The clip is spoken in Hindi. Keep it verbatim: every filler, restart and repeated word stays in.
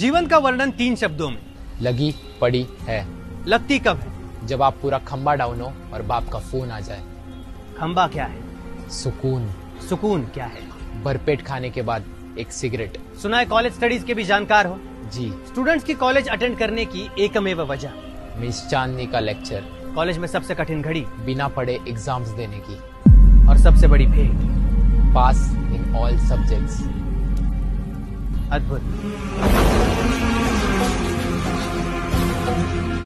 जीवन का वर्णन तीन शब्दों में। लगी पड़ी है। लगती कब है? जब आप पूरा खंबा डाउन हो और बाप का फोन आ जाए। खंबा क्या है? सुकून। सुकून क्या है? भरपेट खाने के बाद एक सिगरेट। सुना है कॉलेज स्टडीज के भी जानकार हो? जी। स्टूडेंट्स की कॉलेज अटेंड करने की एकमेव वजह? मिस चांदनी का लेक्चर। कॉलेज में सबसे कठिन घड़ी? बिना पढ़े एग्जाम्स देने की। और सबसे बड़ी भेंट? Pass in all subjects. अद्भुत।